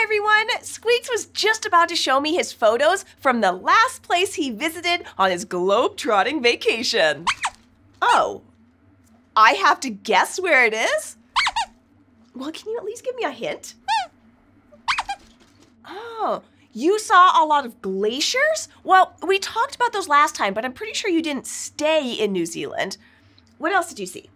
everyone! Squeaks was just about to show me his photos from the last place he visited on his globe-trotting vacation. Oh, I have to guess where it is? Well, can you at least give me a hint? Oh, you saw a lot of glaciers? Well, we talked about those last time, but I'm pretty sure you didn't stay in New Zealand. What else did you see?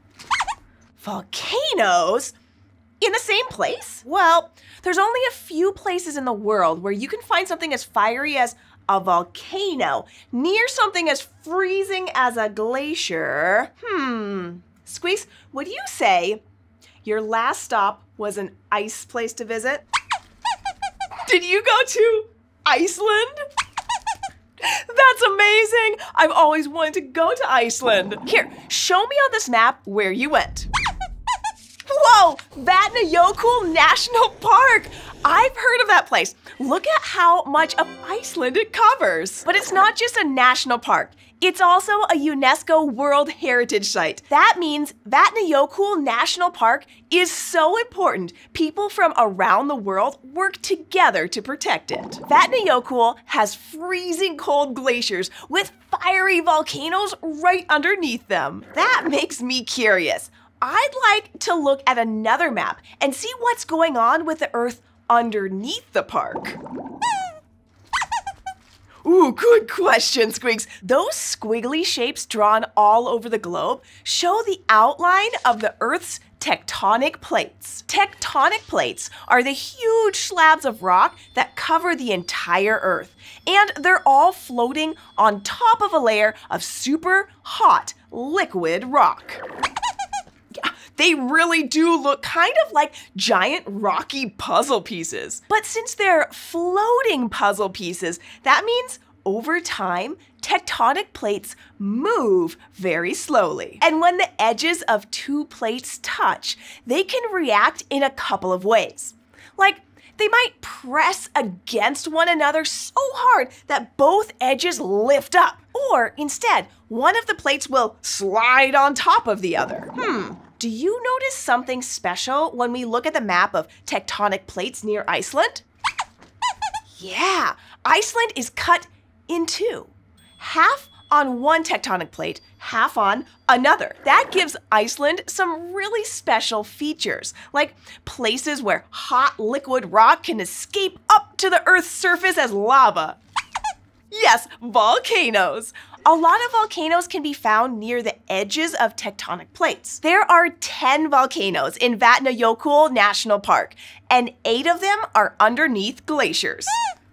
Volcanoes? In the same place? Well, there's only a few places in the world where you can find something as fiery as a volcano near something as freezing as a glacier. Squeaks, would you say your last stop was an ice place to visit? Did you go to Iceland? That's amazing! I've always wanted to go to Iceland. Here, show me on this map where you went. Whoa! Vatnajökull National Park! I've heard of that place. Look at how much of Iceland it covers. But it's not just a national park. It's also a UNESCO World Heritage Site. That means Vatnajökull National Park is so important, people from around the world work together to protect it. Vatnajökull has freezing cold glaciers with fiery volcanoes right underneath them. That makes me curious. I'd like to look at another map and see what's going on with the Earth underneath the park. Ooh, good question, Squeaks. Those squiggly shapes drawn all over the globe show the outline of the Earth's tectonic plates. Tectonic plates are the huge slabs of rock that cover the entire Earth, and they're all floating on top of a layer of super hot liquid rock. They really do look kind of like giant rocky puzzle pieces. But since they're floating puzzle pieces, that means over time, tectonic plates move very slowly. And when the edges of two plates touch, they can react in a couple of ways. Like, they might press against one another so hard that both edges lift up. Or instead, one of the plates will slide on top of the other. Do you notice something special when we look at the map of tectonic plates near Iceland? Yeah, Iceland is cut in two. Half on one tectonic plate, half on another. That gives Iceland some really special features, like places where hot liquid rock can escape up to the Earth's surface as lava. Yes, volcanoes. A lot of volcanoes can be found near the edges of tectonic plates. There are 10 volcanoes in Vatnajökull National Park, and 8 of them are underneath glaciers.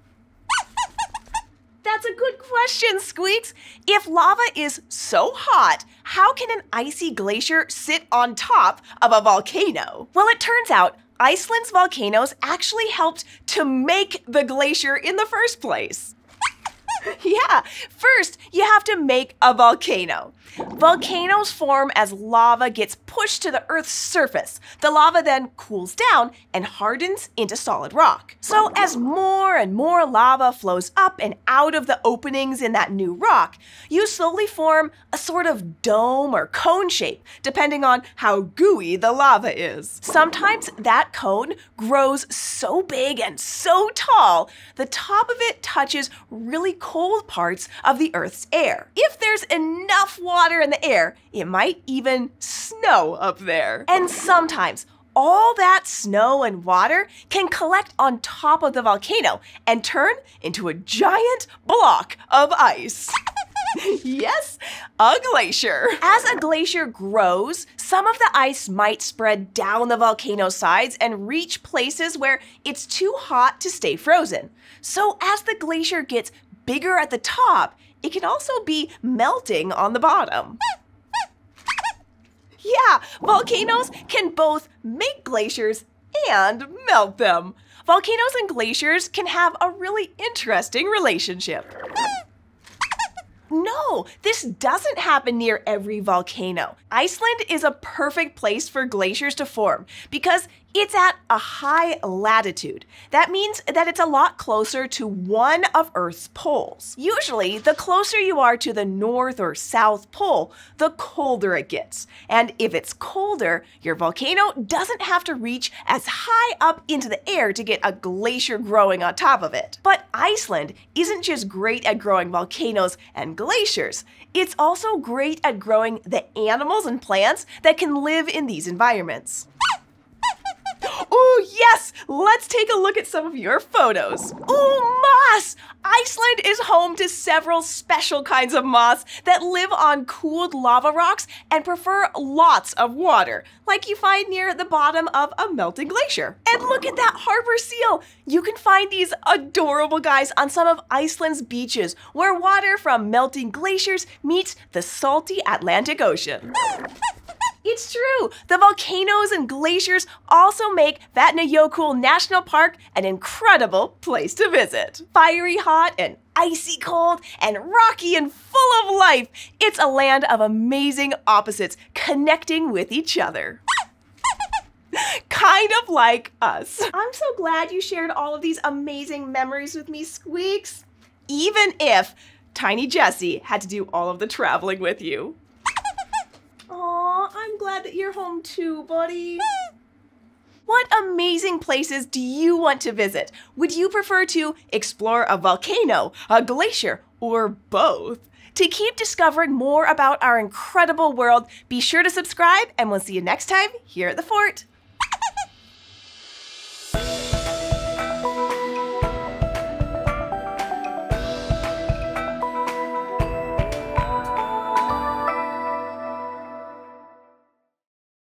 That's a good question, Squeaks. If lava is so hot, how can an icy glacier sit on top of a volcano? Well, it turns out Iceland's volcanoes actually helped to make the glacier in the first place. Yeah, first you have to make a volcano. Volcanoes form as lava gets pushed to the Earth's surface. The lava then cools down and hardens into solid rock. So as more and more lava flows up and out of the openings in that new rock, you slowly form a sort of dome or cone shape, depending on how gooey the lava is. Sometimes that cone grows so big and so tall, the top of it touches really cold parts of the Earth's air. If there's enough water in the air, it might even snow up there. And sometimes all that snow and water can collect on top of the volcano and turn into a giant block of ice. Yes, a glacier. As a glacier grows, some of the ice might spread down the volcano sides and reach places where it's too hot to stay frozen. So as the glacier gets bigger at the top, it can also be melting on the bottom. Yeah, volcanoes can both make glaciers and melt them. Volcanoes and glaciers can have a really interesting relationship. No, this doesn't happen near every volcano. Iceland is a perfect place for glaciers to form because It's at a high latitude. That means that it's a lot closer to one of Earth's poles. Usually, the closer you are to the North or South Pole, the colder it gets. And if it's colder, your volcano doesn't have to reach as high up into the air to get a glacier growing on top of it. But Iceland isn't just great at growing volcanoes and glaciers. It's also great at growing the animals and plants that can live in these environments. Oh yes! Let's take a look at some of your photos. Oh, moss! Iceland is home to several special kinds of moss that live on cooled lava rocks and prefer lots of water, like you find near the bottom of a melting glacier. And look at that harbor seal! You can find these adorable guys on some of Iceland's beaches, where water from melting glaciers meets the salty Atlantic Ocean. It's true! The volcanoes and glaciers also make Vatnajökull National Park an incredible place to visit. Fiery hot and icy cold and rocky and full of life, it's a land of amazing opposites connecting with each other. Kind of like us. I'm so glad you shared all of these amazing memories with me, Squeaks. Even if tiny Jessi had to do all of the traveling with you. Aw, I'm glad that you're home too, buddy. What amazing places do you want to visit? Would you prefer to explore a volcano, a glacier, or both? To keep discovering more about our incredible world, be sure to subscribe, and we'll see you next time here at the fort.